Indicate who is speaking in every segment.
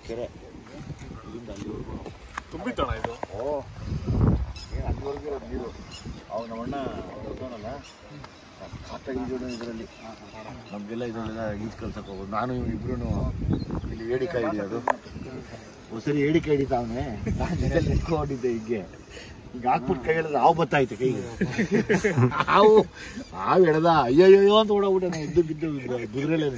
Speaker 1: ಕೆರೆ ಇಲ್ಲಿಂದ ಅಲ್ಲಿವರೆಗೂ
Speaker 2: ತುಂಬಿತ್ತಣ ಇದು.
Speaker 1: ಏನು ಅಲ್ಲಿವರೆಗೂ ಇರೋದು ನೀರು. ಅವಾಗ ನಮ್ಮಣ್ಣ ಹೋಗೋಣಲ್ಲ ಖಾತಾಗಿ ಈಜೋಣ ಇದರಲ್ಲಿ. ನಮಗೆಲ್ಲ ಇದರಲ್ಲೆಲ್ಲ ಈಜು ಕಲ್ಸಕ್ಕೆ ಹೋಗೋದು. ನಾನು ಇಬ್ರು ಇಲ್ಲಿ ಏಡಿಕಾಯಿ ಹಿಡಿಯೋದು. ಒಂದ್ಸರಿ ಏಡಿಕಾಯಿ ಹಿಡಿತಾವನೆ, ನಾನು ಜೊತೆಲಿ ನಿಂತ್ಕೊಂಡಿದ್ದೆ ಹೀಗೆ. ಈಗ ಹಾಕ್ಬಿಟ್ಟು ಕೈ ಹೇಳಿದ್ರೆ ಹಾವು ಬತ್ತಾಯ್ತು ಕೈಗೆ. ಹಾವು ಎಳೆದ ಅಯ್ಯಯ್ಯೋ ಅಂತ ಓಡೋಗ್ಬಿಟ್ಟೆ. ಇದ್ದು ಬಿದ್ದು ಬಿದ್ರಲ್ಲೇನೆ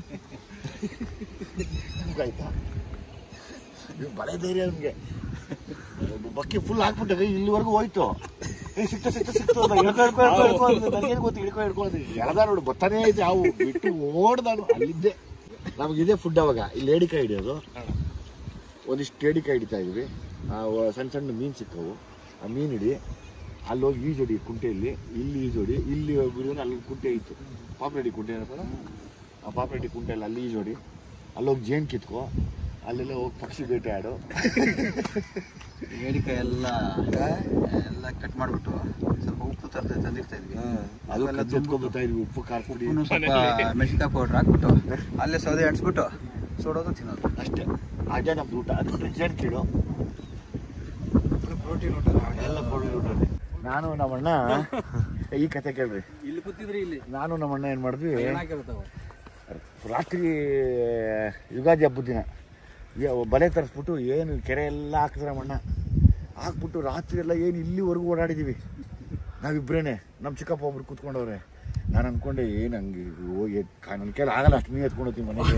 Speaker 1: ಆಯ್ತಾ. ಬಲೆ ಧೈರ್ಯ ನಮಗೆ. ಬಕ್ಕಿ ಫುಲ್ ಹಾಕ್ಬಿಟ್ಟೆ ಕೈ ಇಲ್ಲಿವರೆಗೂ ಹೋಯ್ತು. ಸಿಕ್ತು ನನಗೇನು ಗೊತ್ತು, ಹಿಡ್ಕೊಂಡು ಎಳೆದ ನೋಡು ಬತ್ತಾನೇ ಐತೆ ಹಾವು. ಬಿಟ್ಟು ಓಡ್ದಾನು ಅಲ್ಲಿದ್ದೆ. ನಮಗಿದೆ ಫುಡ್ ಅವಾಗ. ಇಲ್ಲಿ ಏಡಿಕಾಯಿ ಹಿಡಿಯೋದು. ಒಂದಿಷ್ಟು ಏಡಿಕಾಯಿ ಹಿಡಿತಾ ಇದ್ವಿ. ಸಣ್ಣ ಸಣ್ಣ ಮೀನು ಸಿಕ್ಕವು. ಆ ಮೀನು ಹಿಡಿ, ಅಲ್ಲಿ ಹೋಗಿ ಈಜೊಡಿ ಕುಂಟೆಯಲ್ಲಿ. ಇಲ್ಲಿ ಈಜೊಡಿ, ಇಲ್ಲಿ ಬಿಡಿದ್ರೆ ಅಲ್ಲಿ ಕುಂಟೆ ಇತ್ತು, ಪಾಪ್ರೆಡ್ಡಿ ಕುಂಟೆ ಏನಪ್ಪ, ಆ ಪಾಪ್ರೆಡ್ಡಿ ಕುಂಟೆಯಲ್ಲಿ ಅಲ್ಲಿ ಈಜೊಡಿ. ಅಲ್ಲೋಗಿ ಜೇನು ಕಿತ್ಕೊ, ಅಲ್ಲೆಲ್ಲ ಹೋಗಿ ಪಕ್ಷಿ ಬೇಟೆ ಆಡು.
Speaker 3: ಏಡಿಕಾಯಿ ಎಲ್ಲ ಕಟ್ ಮಾಡಿಬಿಟ್ಟು ಸ್ವಲ್ಪ ಉಪ್ಪು ತಂದಿರ್ತಾ ಇದ್ವಿ.
Speaker 1: ಅದೆಲ್ಲ ತುಂಬ್ಕೊಬತ್ತಾ ಇದ್ವಿ. ಉಪ್ಪು ಖಾರ ಪುಡಿ
Speaker 3: ಸ್ವಲ್ಪ ಮೆಣಸಿನ್ಕಾಯಿ ಪೌಡ್ರ್ ಹಾಕ್ಬಿಟ್ಟು ಅಲ್ಲೇ ಸೌದೆ ಅಂಟಿಸ್ಬಿಟ್ಟು ಸುಡೋದು ತಿನ್ನೋದು ಅಷ್ಟೇ.
Speaker 1: ಅದೇ ನಮ್ದು ಊಟ. ಅದು ಜೇನು ಕೀಡು
Speaker 3: ಪ್ರೋಟೀನ್ ಊಟ
Speaker 1: ಎಲ್ಲ ಪ್ರೋಟೀನ್ ಊಟ. ನಾನು ನಮ್ಮಣ್ಣ ಈ ಕತೆ ಕೇಳ್ರಿ.
Speaker 3: ಇಲ್ಲಿ ಕೂತಿದ್ರಿ ಇಲ್ಲಿ.
Speaker 1: ನಾನು ನಮ್ಮಣ್ಣ ಏನು ಮಾಡಿದ್ವಿ, ರಾತ್ರಿ ಯುಗಾದಿ ಹಬ್ಬದ ದಿನ ಬಲೆ ತರಿಸ್ಬಿಟ್ಟು ಏನು ಕೆರೆ ಎಲ್ಲ ಹಾಕಿದ್ರೆ ನಮ್ಮಣ್ಣ ಹಾಕ್ಬಿಟ್ಟು ರಾತ್ರಿ ಎಲ್ಲ ಏನು ಇಲ್ಲಿವರೆಗೂ ಓಡಾಡಿದ್ದೀವಿ ನಾವಿಬ್ರೇನೆ. ನಮ್ಮ ಚಿಕ್ಕಪ್ಪ ಒಬ್ರು ಕೂತ್ಕೊಂಡವ್ರೆ. ನಾನು ಅಂದ್ಕೊಂಡೆ ಏನು ಹಂಗೆ ಹೋಗಿ ನನ್ನ ಕೈಲಿ ಆಗಲ್ಲ ಅಷ್ಟು ಮೀನು ಎತ್ಕೊಂಡು ಹೋಗ್ತೀವಿ ಮನೆಗೆ.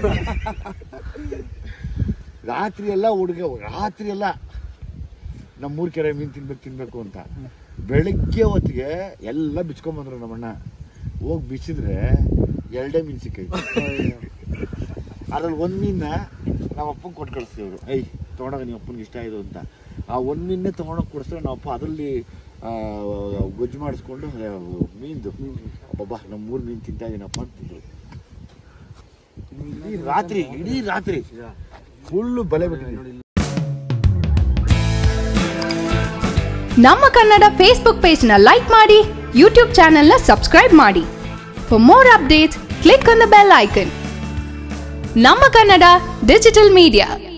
Speaker 1: ರಾತ್ರಿ ಎಲ್ಲ ರಾತ್ರಿ ಎಲ್ಲ ನಮ್ಮೂರು ಕೆರೆ ಮೀನು ತಿನ್ಬೇಕು ಅಂತ. ಬೆಳಗ್ಗೆ ಹೊತ್ತಿಗೆ ಎಲ್ಲ ಬಿಚ್ಕೊಂಬಂದ್ರು ನಮ್ಮಣ್ಣ. ಹೋಗಿ ಬಿಚ್ಚಿದ್ರೆ 2 ಮೀನು ಸಿಕ್ಕೈತೆ. ಅದ್ರಲ್ಲಿ ಒಂದು ಮೀನ ನಮ್ಮ ಅಪ್ಪಂಗೆ ಕೊಟ್ಟು ಕಳಿಸ್ತೀವ್ರು. ತೊಗೊಂಡಾಗ ನಿಮ್ಮ ಅಪ್ಪನಿಗೆ ಇಷ್ಟ ಆಯಿತು ಅಂತ. ಆ ಒಂದು ಮೀನೇ ತೊಗೊಂಡೋಗಿ ಕೊಡಿಸ್ತಾರೆ ನಮ್ಮ ಅಪ್ಪ. ಅದರಲ್ಲಿ ಗೊಜ್ಜು ಮಾಡಿಸ್ಕೊಂಡು ಮೀನ್ದು ಅಬ್ಬಬ್ಬಾ ನಮ್ಮ 3 ಮೀನು ತಿಂತಾ ಇದ್ದೀನಪ್ಪ ಅಂತಿದ್ರು. ಇಡೀ ರಾತ್ರಿ ಫುಲ್ಲು ಬಲೆ ಬಿಟ್ಟಿದ್ದೀವಿ.
Speaker 4: ನಮ್ಮ ಕನ್ನಡ ಫೇಸ್ಬುಕ್ ಪೇಜ್ನ ಲೈಕ್ ಮಾಡಿ, ಯೂಟ್ಯೂಬ್ ಚಾನೆಲ್ನ ಸಬ್ಸ್ಕ್ರೈಬ್ ಮಾಡಿ. For more updates click on the bell icon. ನಮ್ಮ ಕನ್ನಡ ಡಿಜಿಟಲ್ ಮೀಡಿಯಾ.